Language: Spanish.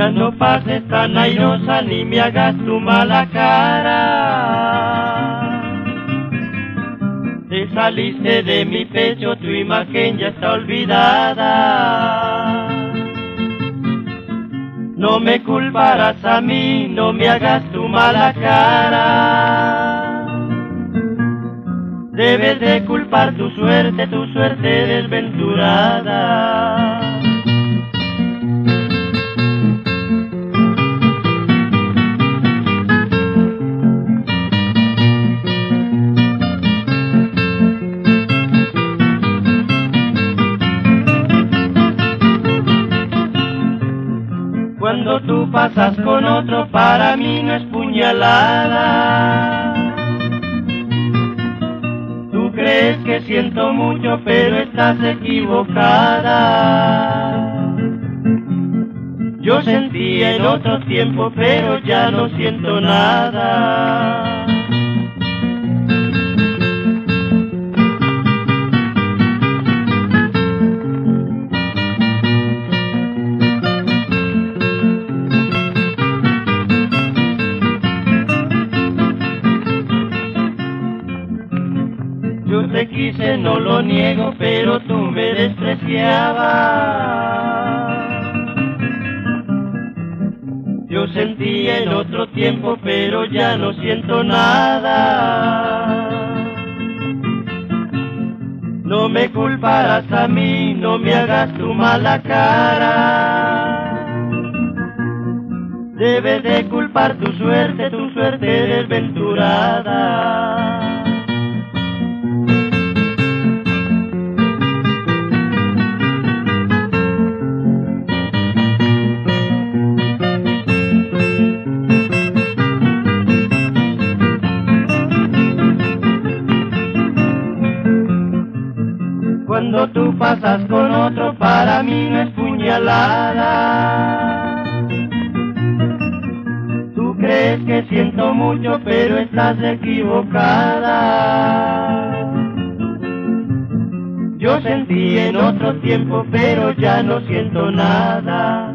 Ya no pases tan airosa ni me hagas tu mala cara. Te saliste de mi pecho, tu imagen ya está olvidada. No me culparás a mí, no me hagas tu mala cara. Debes de culpar tu suerte desventurada. Cuando tú pasas con otro, para mí no es puñalada. Tú crees que siento mucho, pero estás equivocada. Yo sentí en otro tiempo, pero ya no siento nada. Yo te quise, no lo niego, pero tú me despreciabas. Yo sentí en otro tiempo, pero ya no siento nada. No me culparás a mí, no me hagas tu mala cara. Debes de culpar tu suerte desventurada. Cuando tú pasas con otro, para mí no es puñalada. Tú crees que siento mucho, pero estás equivocada. Yo sentí en otro tiempo, pero ya no siento nada.